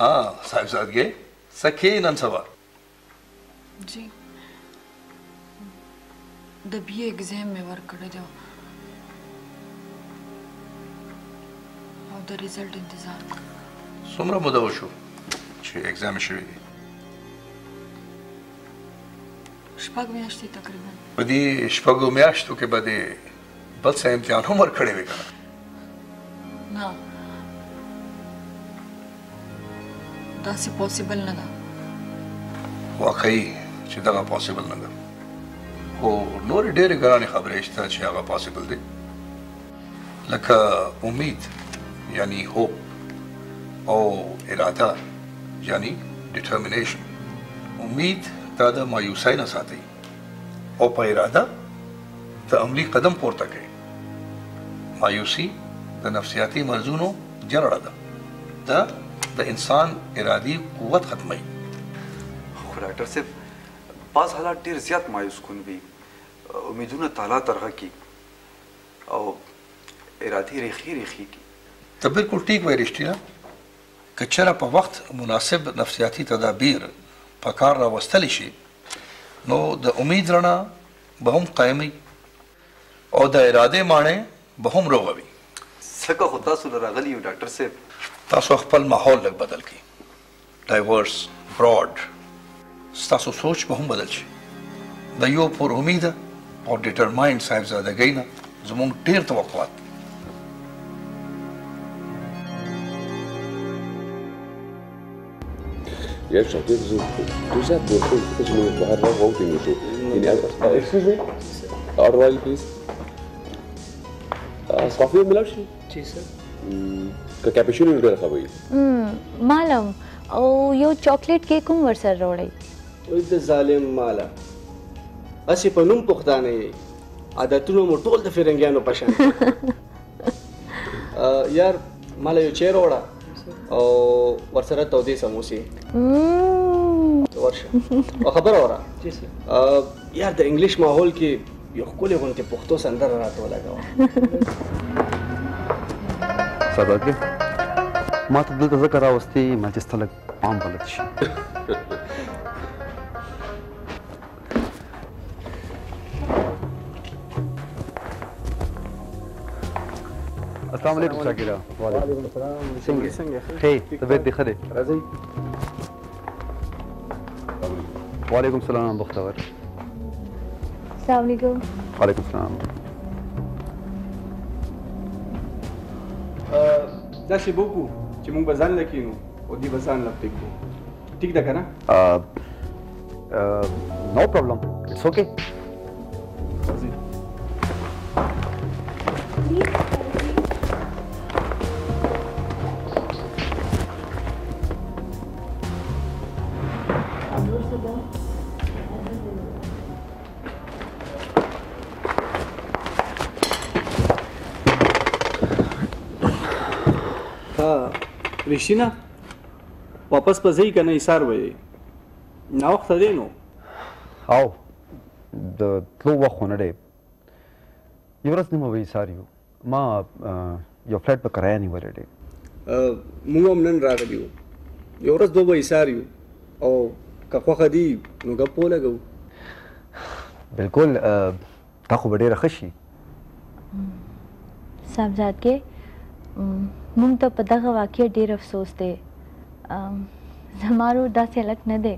हाँ साहिबजादे सखे नन सवा जी د BA एग्जाम में वर्क करे जाओ और द रिजल्ट इंतजार सुमरा मुदा वशो چې exam شوی دی شپږ میاشتې تقریبا په دې شپږو میاشتو کې به د بل څه امتحان هم ورکړی وي که نه داسې پاسبل نه ده واقعي چې دغه پاسبل نه ده خو نورې ډېرې ګرانې خبرې شته چې هغه پاسبل دی لکه امید یعنی هوپ او اراده یعنی ډیټرمینیشن امید تا د مایوسۍ نه ساتي او په اراده د عملي قدم پورته کوي مایوسي د نفسیاتي مرزونو جرړه ده دا د انسان ارادي قوت ختموي خو ډاکټر صاحب بعض حالات ډېر زیات مایوس کن وي امیدونه تالا ترغه کی او ارادي ریخي کی ته بالکل ټیک وایې رښتیا که چېرې په وخت مناسب نفسیاتي تدابیر په کار راوستلی شي نو د امید رڼا به هم قایمي او د ارادې ماڼۍ به هم روغه وي څنګه خو تاسو له راغلي یو ډاکټر صاحب تاسو خپل ماحول لږ بدل کړئ ډایورس براډ ستاسو سوچ به هم بدل شي د یو پر امیده او ډیټرماینډ صاحبزادګۍ نه زموږ ډېر توقعات يا شاطر تزاد بالكل اسمه بهرب ووتي نشوف يعني excuse me order oil please coffee ملوشي जी सर كابتشينو ډېر خوي معلم او یو چاکلیټ کیک هم ورسره راوړی وای د ظالم مالا اسی په نوم پختانه عادتونو مو ټول د فرنګیانو پشان یار مالا یو چیر وړه او ورسره تودې سموسي ورشه او خبر اورا جی سر یار د انګلیش ماحول کې یو خولي غونته پښتو سندره راته ولګاوه سباګه ما ته دلته ذکر راوستي ما چې ستلک پام بلد شي السلام علیکم شاکرا وعلیکم السلام څنګه هي طبیعت دې ښه دی راځي وعلیکم السلام بختور السلام علیکم وعلیکم السلام دا شی بوکو چې موږ به ځان لکینو او دی به ځان لپټ کو ټیک ده کنه نو پرابلم اټس اوکے رښتینه واپس په ځای کنه ایثار وای نو وخت دی نو او د تلو وخت نه دی یو ورځ نیمه به ایثار یو ما یو فلټ په کرایه نیولی دی موږ هم نن راغلي یو یو ورځ دوه به ایثار یو او که خوښه دي نو ګپ ولګو بالکل تا خو به ډېره ښه شي صاحبزادګۍ مونږ ته په دغه واقع ډېر افسوس دی زما ورور داسې هلک نه دی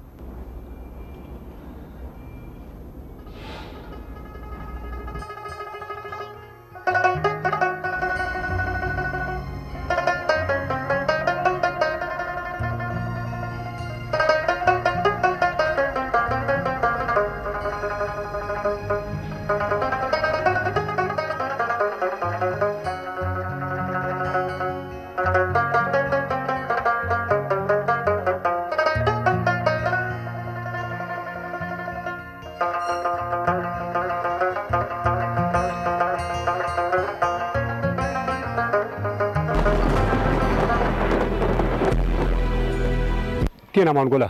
کېنه مانګوله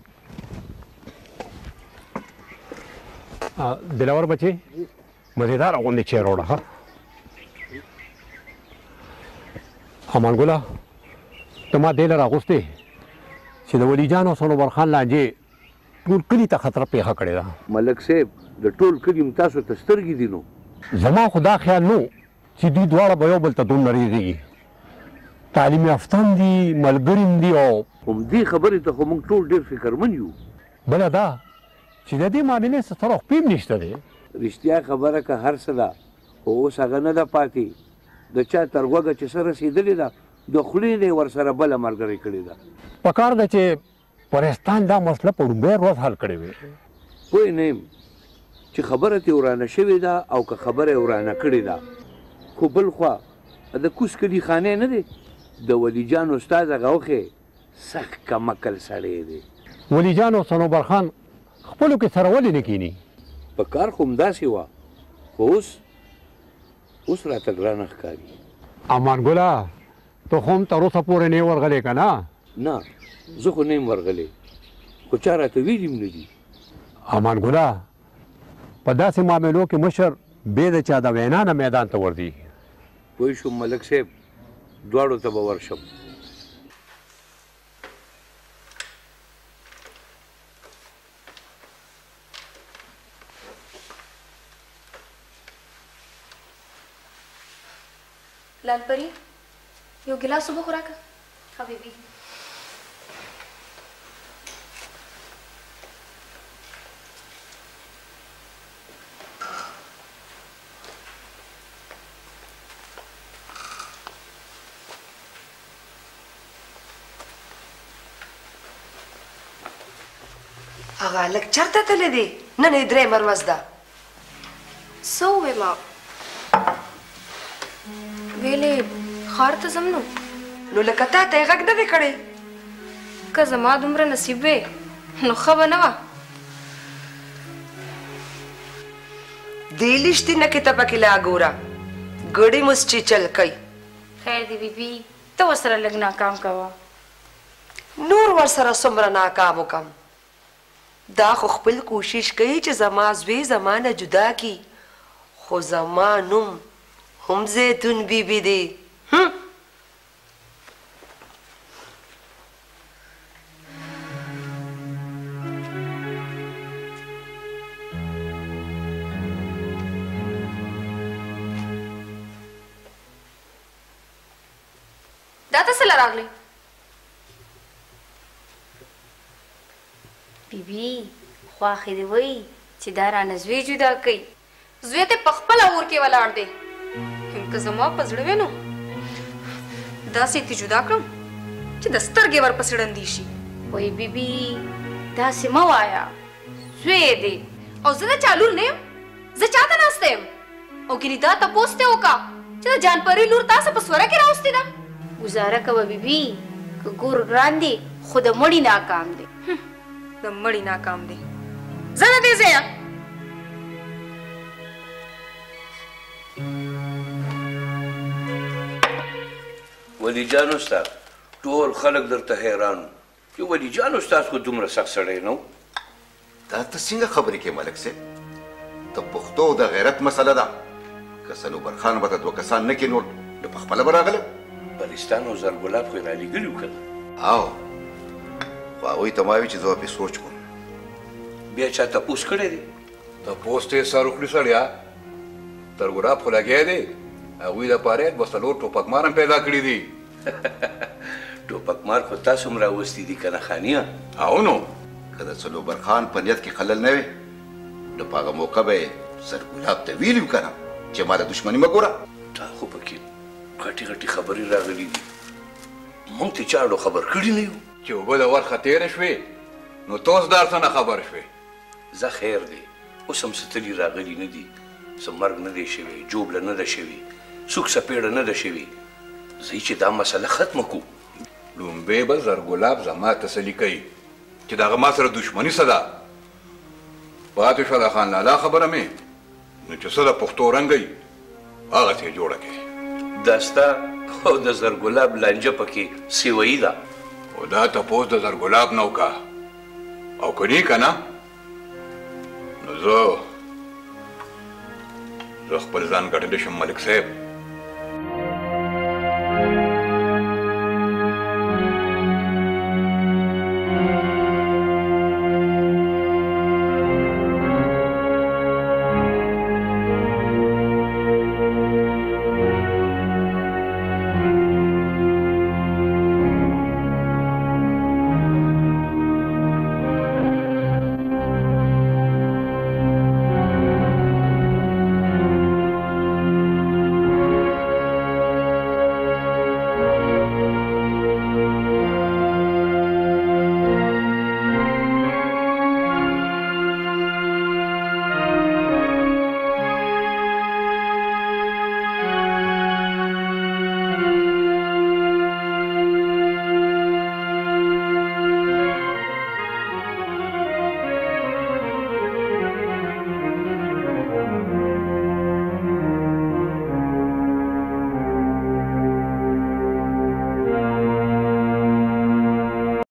دلاور بچې مزیدار غوندې چیر وړه ښه مانګوله ته ما دې له راغوستې چې د ولی جان او صنوبر خان لانجې ټول کلي ته خطر پیښه کړې ده. ملک صاحب د ټول کلي تاسو ته سترګې دي نو زما خو دا خیال نو چې دوی دواړه به یو بل ته دومره ریږي. تعلیم یافته هم دي، ملګري هم دي او همدې خبرې ته خو موږ ټول ډېر فکرمن یو. بله دا چې د دې معاملې څه سره خو هم نشته دی. رښتیا خبره که هر څه ده خو اوس هغه نه ده پاتې. د چا تر غوږه چې څه رسېدلې ده د خولې نه یې ورسره بله ملګرې کړې ده. پکار ده چې پرستان دا مسله په لومړۍ ورځ حل کړې وي. پوه نه یم چې خبره ترې ورانه شوې ده او که خبره یې ورانه کړې ده. خو بل خوا د کوس کلي خانې نه دی، د ولی جان استاد هغه وخې سخت کمکل سړی دی. ولی جان او صنوبر خان خپلو کې سره ولې نه کیني؟ په کار خو همداسې وه خو اوس راته ګرانه ښکاري. امان ګله ته خو هم تر اوسه پورې نه یې ورغلی که نه؟ نه زه خو نه یم ورغلی خو چا راته ویلي هم نه دي. امان ګله په داسې معاملو کې مشر بې د چا د وینا نه میدان ته ورځي. پوه شوم ملک صاحب دواړو ته به ورشم. लाल परी यो गिलास सुबह खुराक हाँ बेबी هغه لک چرته تللی دی نن یې درې مرمز ده څه ووې ما ویلې ښار ته ځم نو لکه تا ته یې غږ نه دی کړی که زما دومره نصیب وې نو ښه به نه وه دې لیشتینه کې ته پکې لا ګوره ګړې مسچې چل کوي خیر دی بیبي ته ورسره لږ ناکام کوه نور ورسره څومره ناکام وکم دا خو خپل کوشش کوي چې زما زوی زما نه جدا کي خو زما نوم هم زیتون بیبي دی دا ته څه راغلی بیبي خواښې دې وایي چې دا رانه زوی جدا کوي زوی ته په خپله اور کې ولاړ دی که زما په زړه وې نو داسې یې جدا کړم چې د سترګې ورپسې ړندې شي وایي بیبي داسې مه وایه زوی یې دی او زه د چا لور نه یم زه چا ته ناسته یم او ګینې دا تپوس ته وکړه چې د جانپري لور تاسو په سوره کې راوستې ده گزاره کوه بیبي که ګور ګران دی خو د مړي ناکام دی د مړي ناکام دی زه نه دې ځایه ولی جان استاد ټول خلک درته حیران چې ولی جان استاد خو دومره سخت سړی نه و دا ته څنګه خبرې کوې ملک صاحب د پښتو د غیرت مسله ده که صنوبر خان به ته دوه کسان نه کښېنول نو پخپله به راغله بلستان او زرګلاب خو یې رالیږلي وو که نه او خو هغوی ته ما وي چې زه به پرې سوچ کوم بیا چا تپوس کړی دی تپوس ته یې سر وکړي سړیا زرګلاب خو لګیا دی هغوی دپاره یې دوه څلور ټوپکمار هم پیدا کړي دي ټوپکمار خو تاسو هم راوستي دي که نه خانیه او نو که د صنوبر خان په نیت کې خلل نه وي نو په هغه موقع به یې زرګلاب ته ویلي وو که نه چې ما د دښمني مه ګوره تا خو پکې غټې غټې خبرې راغلي دي موږ ته چا اړو خبر کړي نه یو چې اوبه د ورخه تېره شوې نو ته اوس دا څه نه خبر شوې زه خیر دی اوس هم څه تلي راغلي نه دي څه مرګ نه دی شوی جوبله نه ده شوې څوک څپېړه نه ده شوې ځئ چې دا مسله ختمه کړو لومبې به زرګلاب زما تسلي کوي چې د هغه ما سره دښمني څه ده پاتې شوه د خان لالا خبره مې نو چې څه د پښتو رنګی هغسې یې جوړه کړې دا ستا او د زرګلاب لانجه پکې سیوایي ده خو دا تپوس د زرګلاب نه وکړه او کني که نه نو زه خپل ځان ګټلی شم ملک صاحب